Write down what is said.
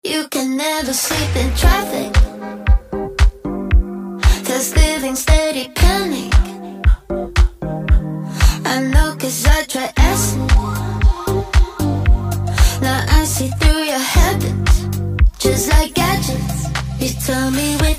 You can never sleep in traffic, 'cause living steady panic. I know 'cause I try acid. Now I see through your habits, just like gadgets. You tell me when